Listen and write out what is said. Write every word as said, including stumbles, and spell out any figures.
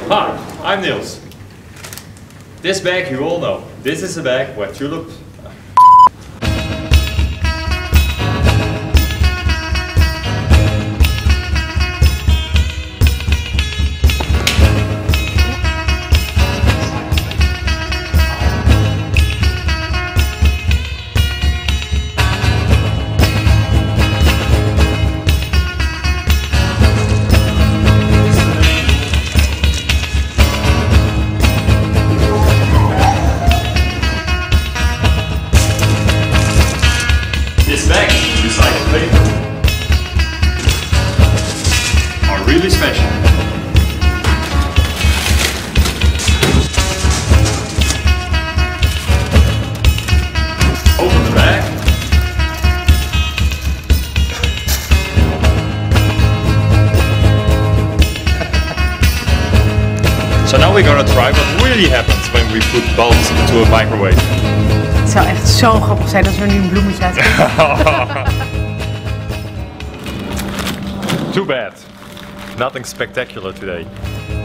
Hi, I'm Niels. This bag you all know. This is a bag where tulips... This bag of recycled paper are really special. Open the bag. So now we're gonna try what really happens when we put bulbs into a microwave. Het zou echt zo grappig zijn als we nu een bloemetje uitkrijgen. Too bad. Nothing spectacular today.